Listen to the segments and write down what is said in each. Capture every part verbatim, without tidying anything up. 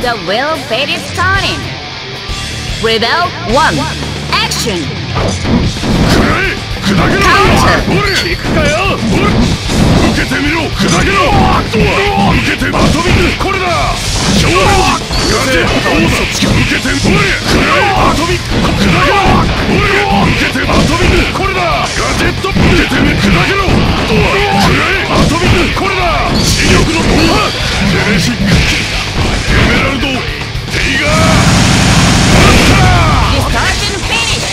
The will fate is starting. Rebel one. Action. Counter. 受けてみろ砕けろ受けて遊びこれだ超レンジガジェット受けてみろ遊び砕けろ受けて遊びこれだガジェット受けてみ砕けろ遊びこれだ視力の突破テレシックエメラルドテイガー Distortion finish.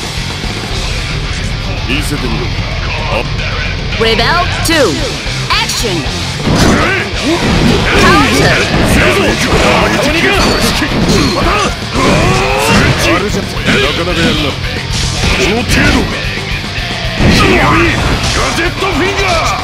見せてみろ Rebel two. Action. Counter. なかなかやるなこの程度かガジェットフィンガ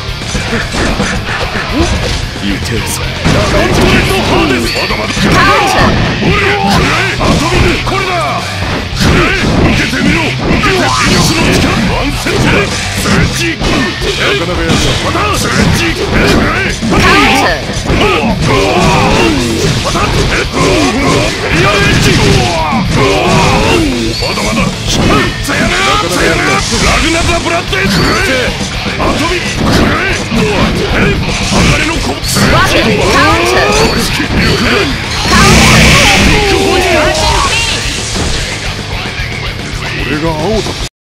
ーいい手ですガントレットハーデスまだまだ Counter. 遊びこれだ受けてみろ受けて視力の力ワンセットスレッジなかなかやるなまたスレッジ Counter. またリアルエッジまだまださやなさやなラグナザブラッドエッジ遊び鋼のコップ Rocket. Counter. Counter. Distortion finish. 俺が青だ